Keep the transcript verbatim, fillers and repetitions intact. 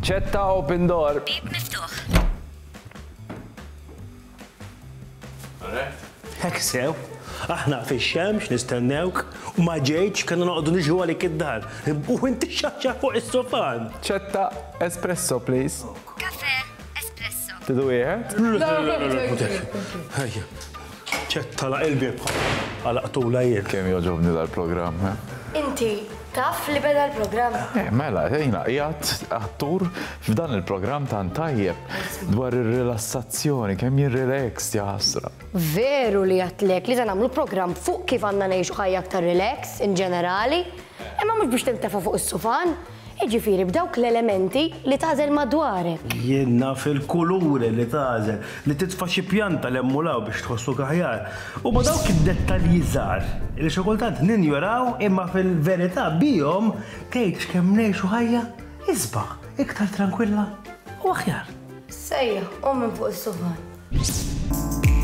ċetta open door. Bib miftuħ. Hek sew, aħna fix-xemx nistennewk u ma ġejtx kellna noqogħdu niġu għalik id-dar. U inti xaxxa fuq is-sofan. ċetta espresso, please. Kafe, espresso. Tidu wieħed? Ejja, ċetta la il-bib għalaqtula jien. Kemm joġobni dal-programm, eh? Inti, taf li beda l-programm? Eh, mela, jina, jgħat attur f'dan il-programm tan tajjeb dwar ir-rilassazzjoni, kemm jirrelax jaħasra. Veru li għatlek li ta' namlu programm fuq kif għanna neħxu ħajja aktar relax in ġenerali, imma mux biex tintefa fuq is-sufan, iġifiri b'dawk l-elementi li tażel madwarek. Jenna fil-kuluri li tażel, li titfa xi pjanta li emmulaw biex tħossu kaħjar. U ma dawk id-dettalji żgħar li xi kultant ninjoraw imma fil-verità bihom tgħid x'kemm ngħixu ħajja isbaħ iktar tranquilla u aħjar. Sejja, u minn fuq is-sufan.